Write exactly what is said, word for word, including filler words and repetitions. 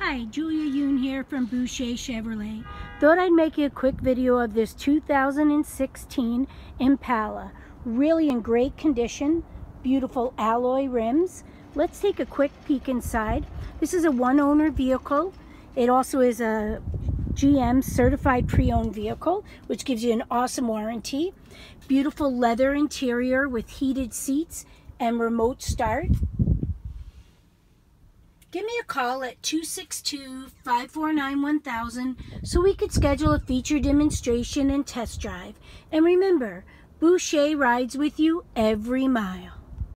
Hi, Julia Huhn here from Boucher Chevrolet. Thought I'd make you a quick video of this two thousand sixteen Impala. Really in great condition, beautiful alloy rims. Let's take a quick peek inside. This is a one-owner vehicle. It also is a G M certified pre-owned vehicle, which gives you an awesome warranty. Beautiful leather interior with heated seats and remote start. Give me a call at two six two, five four nine, one thousand so we could schedule a feature demonstration and test drive. And remember, Boucher rides with you every mile.